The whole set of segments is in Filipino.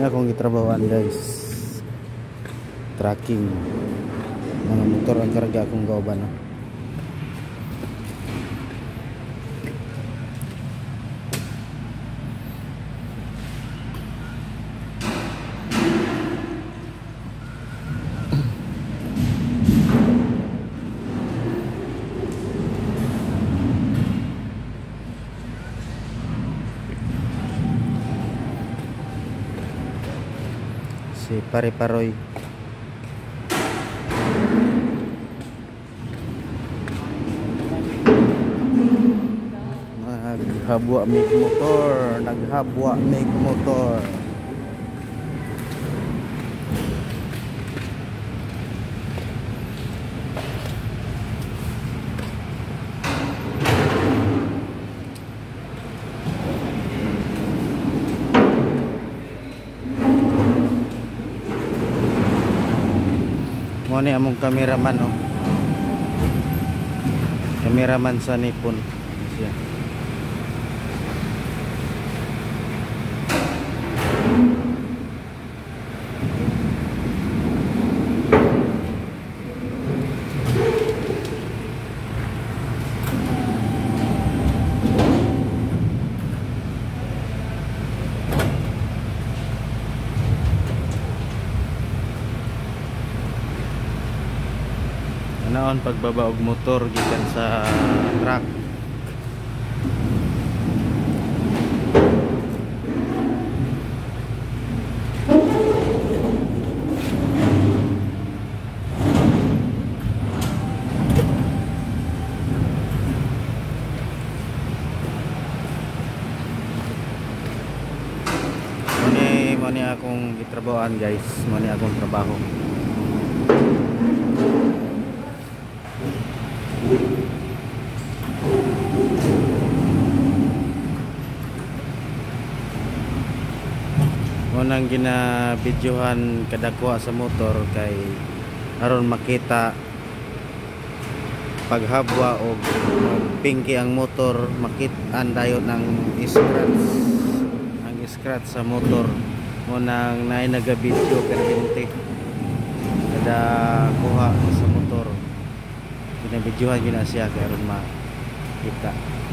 akong gitrabahoan guys, tracking mga motor ang karga akong kauban. Si Pare Paroy. Naghabwa mig motor, naghabwa mig motor. Mo ni among cameraman, oh. Cameraman sa Nippon siya. Naon pagbaba og motor gikan sa truck. Mani akong gitrabahoan guys, mani akong trabaho. Unang ginabidyohan kadakwa sa motor kay aron makita paghabwa o pinky ang motor, makit-an dayon ng scratch sa motor. Unang naay nagabidyo permente kada kuha sa motor, ginabidyohan gina siya kay aron makita.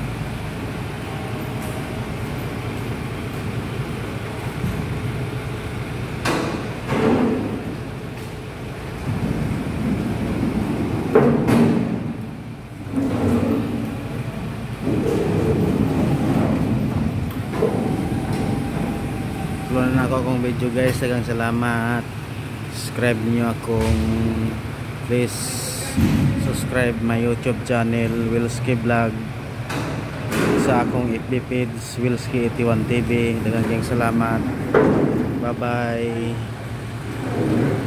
Tuloy na ako akong video guys. Daghang salamat. Subscribe niyo akong, please subscribe my YouTube channel Wilski Vlog, sa akong FB page Wilski 81 TV. Daghang salamat. Bye bye.